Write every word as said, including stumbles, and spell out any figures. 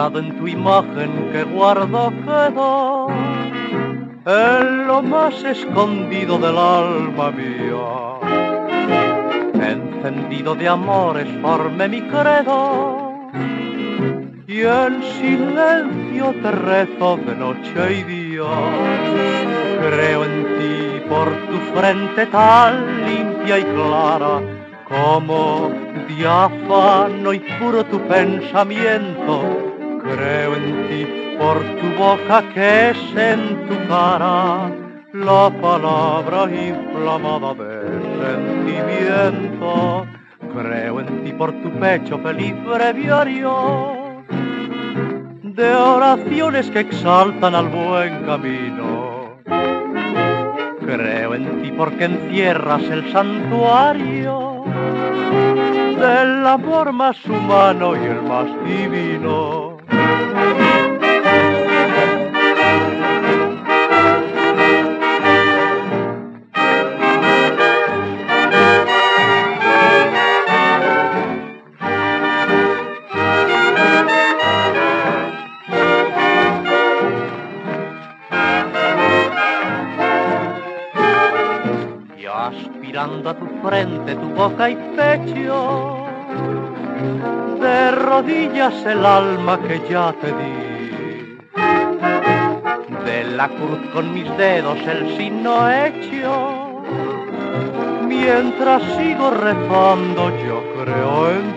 grabado en tu imagen que guardo quedó en lo más escondido del alma mía. Encendido de amores formé mi credo y en silencio te rezo de noche y día. Creo en ti por tu frente tan limpia y clara, como diáfano y puro tu pensamiento. Creo en ti por tu boca que es en tu cara la palabra inflamada de sentimiento. Creo en ti por tu pecho feliz breviario de oraciones que exaltan al buen camino. Creo en ti porque encierras el santuario del amor más humano y el más divino. Aspirando a tu frente, tu boca y pecho, de rodillas el alma que ya te di. De la cruz con mis dedos el signo hecho, mientras sigo rezando yo creo en